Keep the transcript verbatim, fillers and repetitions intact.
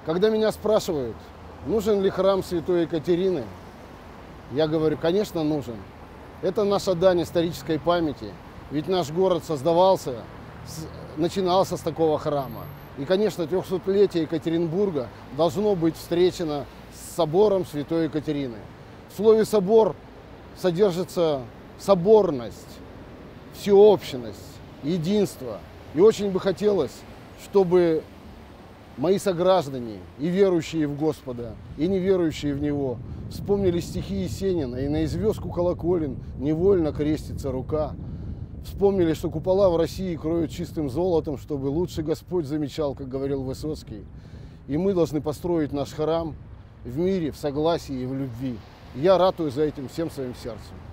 Когда меня спрашивают, нужен ли храм Святой Екатерины, я говорю, конечно, нужен. Это наша дань исторической памяти. Ведь наш город создавался, начинался с такого храма. И, конечно, трехсотлетие Екатеринбурга должно быть встречено с собором Святой Екатерины. В слове «собор» содержится соборность, всеобщность, единство. И очень бы хотелось, чтобы мои сограждане, и верующие в Господа, и неверующие в Него, вспомнили стихи Есенина, и на известку колоколен невольно крестится рука. Вспомнили, что купола в России кроют чистым золотом, чтобы лучше Господь замечал, как говорил Высоцкий. И мы должны построить наш храм в мире, в согласии и в любви. Я ратую за этим всем своим сердцем.